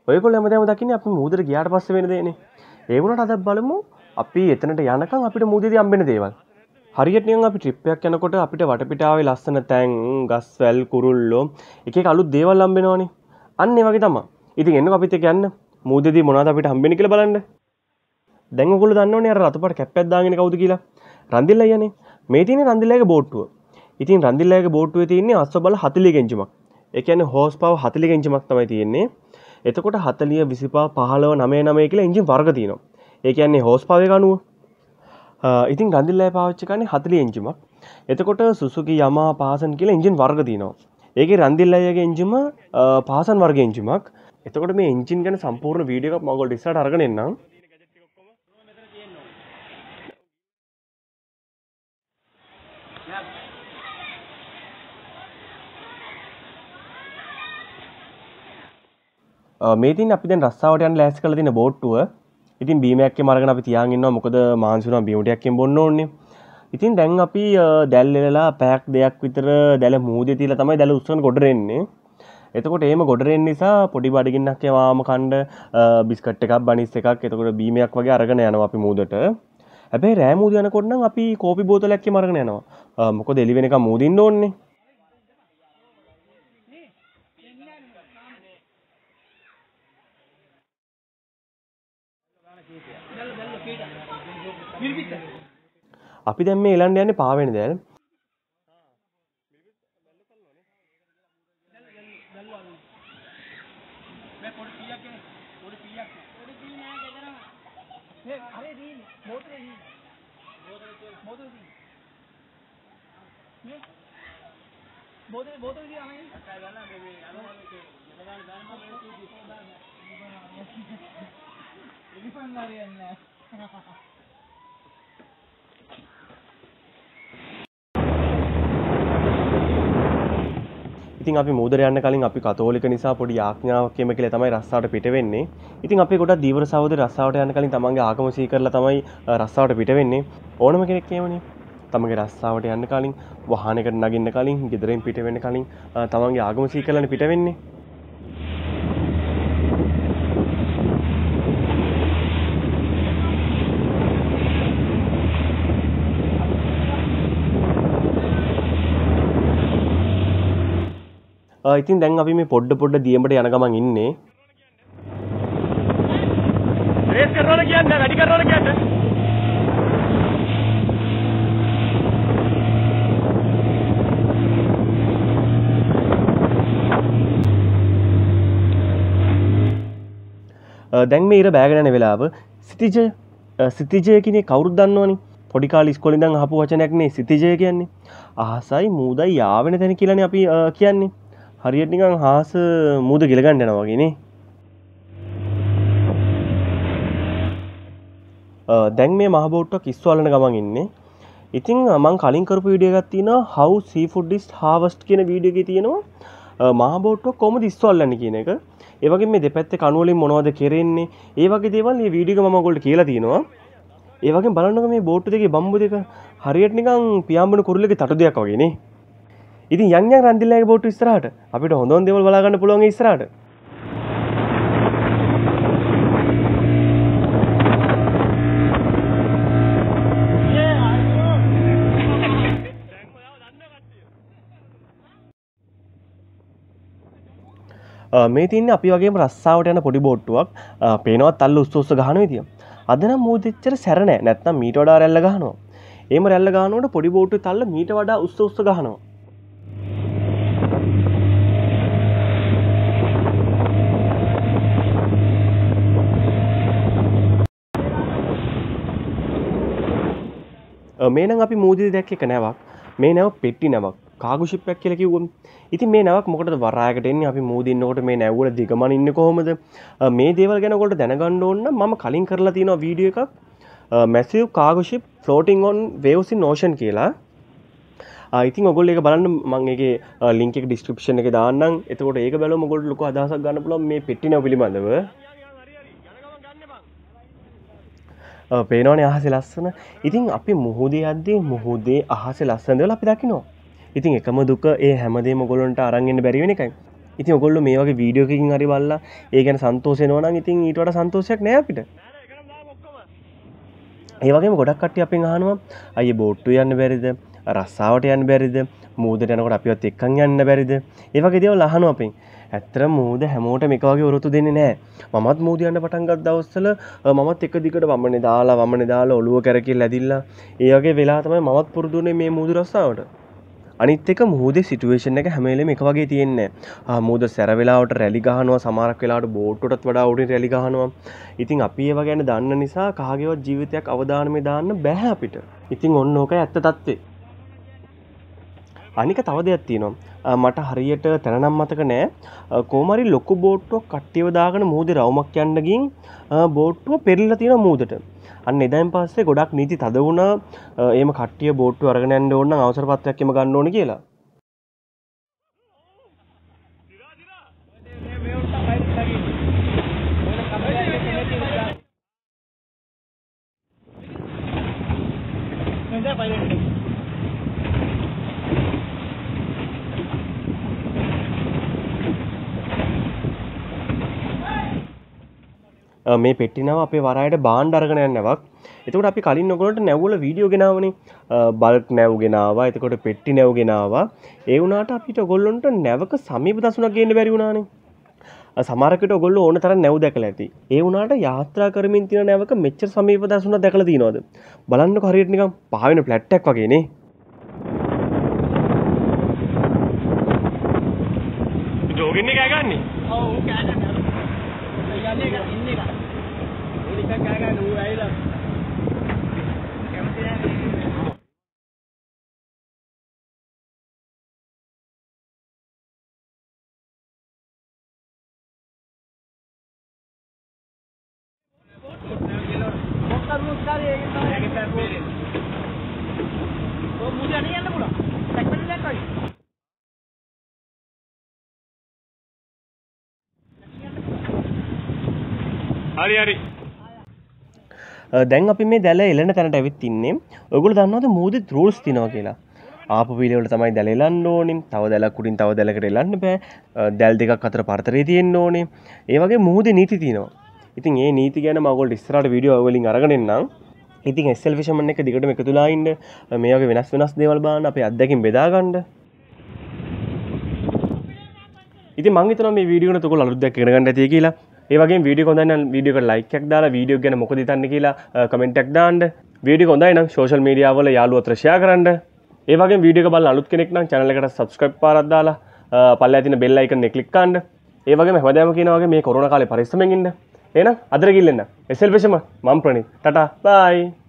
ඔයගොල්ලෝ හැමදාම දකින්නේ අපි මුහුදට ගියාට පස්සේ වෙන දේනේ. ඒ වුණාට අද බලමු අපි එතනට යනකම් අපිට මුහුදේදී හම්බෙන දේවල්. හරියට නිකන් අපි ට්‍රිප් එකක් යනකොට අපිට වටපිටාවේ ලස්සන තැන්, ගස් වැල්, කුරුල්ලෝ එක එක අලුත් දේවල් හම්බෙනවනේ. අන්න ඒ වගේ තමයි. ඉතින් එන්නකෝ අපිත් එක්ක යන්න. මුහුදේදී මොනවද අපිට හම්බෙන්නේ කියලා බලන්න. දැන් ඔයගොල්ලෝ දන්නවනේ අර රතුපට කැප්පයක් දාගෙන කවුද කියලා. රන්දිල් අයියානේ. මේ තියෙන්නේ රන්දිල් අයියාගේ බෝට්ටුව. ඉතින් රන්දිල් අයියාගේ බෝට්ටුවේ තියෙන්නේ අශ්වබල 40 ගෙන්ජිමක්. ඒ කියන්නේ හෝස් පවර් 40 ගෙන්ජිමක් තමයි තියෙන්නේ. එතකොට 40 25 15 99 කියලා එන්ජින් වර්ග තියෙනවා. ඒ කියන්නේ හෝස් පවර් එක අනුව. ඉතින් රන්දිල් අයියා පාවිච්චි කරන්නේ 40 එන්ජිමක්. එතකොට සුසුකි යමා පාසන් කියලා එන්ජින් වර්ග තියෙනවා. ඒකේ රන්දිල් අයියාගේ එන්ජිම පාසන් වර්ග එන්ජිමක්. එතකොට මේ එන්ජින් ගැන සම්පූර්ණ වීඩියෝ එකක් මම ඔයගොල්ලෝ ඉස්සරහට අරගෙන එන්නම්. මේ තින් අපි දැන් රස්සාවට යන්න ලෑස්ති කරලා තියෙන බෝට්ටුව. ඉතින් බීමයක් එකම අරගෙන අපි තියාගෙන ඉන්නවා. මොකද මාංශ උනා බීම ටිකක් එකෙන් බොන්න ඕනේ. ඉතින් දැන් අපි දැල් එලලා පැයක් දෙකක් විතර දැල මූදේ තියලා තමයි දැල උස්සන ගොඩ රෙන්නේ. එතකොට එහෙම ගොඩ රෙන්න නිසා පොඩි බඩගින්නක් යවාම කණ්ඩ බිස්කට් එකක් බනිස් එකක් එතකොට බීමයක් වගේ අරගෙන යනවා අපි මූදට. හැබැයි රෑ මූද යනකොට නම් අපි කෝපි බෝතලයක් එකම අරගෙන යනවා. මොකද එළි වෙනකම් මූදින්න ඕනේ. අපි දැන් මේ එලන්න යන්නේ පාවෙන දැල්. ඉතින් අපි මූදර යන්න කලින් අපි කතෝලික නිසා පොඩි යාඥාවක් එම කියලා තමයි රස්සාවට පිට වෙන්නේ. ඉතින් අපේ ගොඩක් දීවර සහෝදර රස්සාවට යන්න කලින් තමන්ගේ ආගම සිහි කරලා තමයි රස්සාවට පිට වෙන්නේ. ඕනම කෙනෙක් එහෙමනේ. තමන්ගේ රස්සාවට යන්න කලින්, වාහනයකට නගින්න කලින්, ගෙදරින් පිට වෙන්න කලින් තමන්ගේ ආගම සිහි කරලානේ පිට වෙන්නේ. ඉතින් දැන් අපි මේ පොඩ්ඩ දියඹට යන ගමන් ඉන්නේ. රේස් කරනවා කියන්නේ වැඩි කරනවා කියන්නේ. දැන් මේ ඉර බෑගෙන යන වෙලාව සිතිජය කියන්නේ කවුරුද දන්නවනේ. පොඩි කාලේ ඉස්කෝලේ ඉඳන් අහපු වචනයක් නේ සිතිජය කියන්නේ. අහසයි මූදයි යාවෙන තැන කියලානේ අපි කියන්නේ. හරියට නිකන් හාස මූද ගිල ගන්න යනවා වගේ නේ. දැන් මේ මහ බෝට්ටුවක් ඉස්වලන ගමන් ඉන්නේ. ඉතින් මම කලින් කරපු වීඩියෝ එකක් තියෙනවා how seafood is harvest කියන වීඩියෝ එකේ තියෙනවා මහ බෝට්ටුවක් කොහොමද ඉස්වලන්නේ කියන එක. ඒ වගේම මේ දෙපැත්තේ කණු වලින් මොනවද කෙරෙන්නේ? ඒ වගේ දේවල් මේ වීඩියෝ එක මම ඔයගොල්ලෝ කියලා තියෙනවා. ඒ වගේම බලන්නකෝ මේ බෝට්ටු දෙකේ බම්බු දෙක හරියට නිකන් පියාඹන කුරුල්ලගේ තටු දෙයක් වගේ නේ. ඉතින් යන් රන්දිල්ලාගේ බෝට්ටු ඉස්සරහට අපිට හොඳ දේවල් බලා ගන්න පුළුවන් ඒ ඉස්සරහට. මේ තින්නේ අපි වගේම රස්සාවට යන පොඩි බෝට්ටුවක්. පේනවත් තල්ල උස්ස ගහන විදිය. අද නම් මූදෙච්චර සැර නෑ. නැත්නම් මීට වඩා රැල්ල ගහනවා. එහෙම රැල්ල ගහනකොට පොඩි බෝට්ටුවේ තල්ල මීට වඩා උස්ස ගහනවා. මේ නම් අපි මූදේදී දැක්ක එක නැවක්. මේ නැව පෙට්ටි නැවක්. කාගු ෂිප් එකක් කියලා කිව්වොත්. ඉතින් මේ නැවක් මොකටද වරායකට එන්නේ? අපි මූදේ ඉන්නකොට මේ නැව් වල දිගමන ඉන්නේ කොහොමද? මේ දේවල් ගැන ඔයගොල්ලෝ දැනගන්න ඕන නම් මම කලින් කරලා තියෙනවා වීඩියෝ එකක් massive cargo ship floating on waves in ocean කියලා. ඉතින් ඔයගොල්ලෝ ඒක බලන්න මම ඒකේ link එක description එකේ දාන්නම්. එතකොට ඒක බලුවම ඔයගොල්ලෝ ලොකු අදහසක් ගන්න පුළුවන් මේ පෙට්ටි නැව පිළිබඳව. පේනවනේ අහසේ ලස්සන. ඉතින් අපි මුහුදේ යද්දී මුහුදේ අහසේ ලස්සන දේවල් අපි දකිනවා. ඉතින් එකම දුක ඒ හැමදේම ඔයගොල්ලන්ට අරන් එන්න බැරි වෙන එකයි. ඉතින් ඔයගොල්ලෝ මේ වගේ වීඩියෝ එකකින් හරි බලලා ඒ ගැන සන්තෝෂ වෙනවා නම් ඉතින් ඊට වඩා සන්තෝෂයක් නෑ අපිට. ඒ වගේම ගොඩක් කට්ටිය අපෙන් අහනවා අයියේ බෝට්ටු යන්න බැරිද? රස්සාවට යන්න බැරිද? මූදට යනකොට අපිවත් එක්කන් යන්න බැරිද? ඒ වගේ දේවල් අහනවා අපෙන්. ඇත්තටම මූද හැමෝටම එක වගේ උරතු දෙන්නේ නැහැ. මමත් මූද යන්න පටන් ගත්ත දවස්වල මමත් එක දිගට වමනේ දාලා ඔළුව කැරකිලා ඇදිලා ඒ වගේ වෙලා තමයි මමත් පුරුදු වුනේ මේ මූදු රස්සාවට. අනිත් එක මුහුදේ සිටුේෂන් එක හැම වෙලෙම එක වගේ තියෙන්නේ නැහැ. මුහුද සැර වෙලාවට රැලි ගහනවා, සමහරක් වෙලාවට බෝට්ටුවටත් වඩා උඩින් රැලි ගහනවා. ඉතින් අපි ඒව ගැන දන්න නිසා කාගේවත් ජීවිතයක් අවදානමේ දාන්න බෑ අපිට. ඉතින් ඔන්න ඕකයි ඇත්ත தත්ත්වේ. අනික තව දෙයක් තියෙනවා. මට හරියට තැන නම් මතක නෑ. කොහමරි ලොකු බෝට්ටුවක් කට්ටියව දාගෙන මුහුදේ රවුමක් යන්න ගින් බෝට්ටුව පෙරලිලා තියෙනවා මුහුදට. අන්න එදායින් පස්සේ ගොඩක් නීති තද වුණා. එහෙම කට්ටිය බෝට්ටුව අරගෙන යන්න ඕන නම් අවසර පත්‍රයක් එම ගන්න ඕනේ කියලා. මේ පෙට්ටිනාව අපේ වරායට බාණ්ඩ අරගෙන යන්නවක්. එතකොට අපි කලින් ඔයගොල්ලන්ට නැව්වල වීඩියෝ ගෙනාවනේ. බල්ක් නැව් ගෙනාවා. එතකොට පෙට්ටි නැව් ගෙනාවා. ඒ වුණාට අපිට ඔයගොල්ලන්ට නැවක සමීප දසුණක් ගේන්න බැරි වුණානේ. සමහරකට ඔයගොල්ලෝ ඕන තරම් නැව් දැකලා ඇති. ඒ වුණාට යාත්‍රා කරමින් තියෙන නැවක මෙච්චර සමීප දසුණක් දැකලා තියෙනවද? බලන්නකො හරියට නිකන් පහ වෙන ෆ්ලැට් එකක් වගේ නේ. ජෝගින් එක ගන්නේ. ඔව් කෑ ගන්න. යන්නේ එක ඉන්නේ එක. ඕලික කෑ ගන්න ඌ ඇවිල්ලා. කැමති නැහැ. හරි දැන් අපි මේ දැල එලන තැනට ඇවිත් ඉන්නේ. ඔයගොල්ලෝ දන්නවද මූදේ රූල්ස් තියනවා කියලා? ආපු පිළිවෙල වල තමයි දැල එලන්න ඕනේ. තව දැලක් උඩින් තව දැලකට එලන්න බෑ. දැල් දෙකක් අතර පරතරය තියෙන්න ඕනේ. ඒ වගේ මූදේ නීති තියෙනවා. ඉතින් මේ නීති ගැන මම ඔයගොල්ලෝ ඉස්සරහට වීඩියෝ වලින් අරගෙන එන්නම්. ඉතින් SL Fisherman එක දිගටම එකතුලා ඉන්න. මේ වගේ වෙනස් දේවල් බලන්න අපේ අත්දැකීම් බෙදා ගන්න. ඉතින් මම හිතනවා මේ වීඩියෝ එකට ඔයගොල්ලෝ අලුත් දෙයක් ඉගෙන ගන්න ඇති කියලා. ඒ වගේම වීඩියෝ එක හොඳයි නම් වීඩියෝ එකට ලයික් එකක් දාලා වීඩියෝ එක ගැන මොකද හිතන්නේ කියලා කමෙන්ට් එකක් දාන්න. වීඩියෝ එක හොඳයි නම් සෝෂල් මීඩියා වල යාළුවෝ අතර ෂෙයා කරන්න. ඒ වගේම වීඩියෝ එක බලන අලුත් කෙනෙක් නම් channel එකට subscribe පාරක් දාලා පල්ලෙහා තියෙන bell icon එක click කරන්න. ඒ වගේම හැමදාම කියනවා වගේ මේ කොරෝනා කාලේ පරිස්සමෙන් ඉන්න. එහෙනම් අදට ගිල්ලෙන්න. SL Fisherman මම ප්‍රණීත්. ටටා බයි.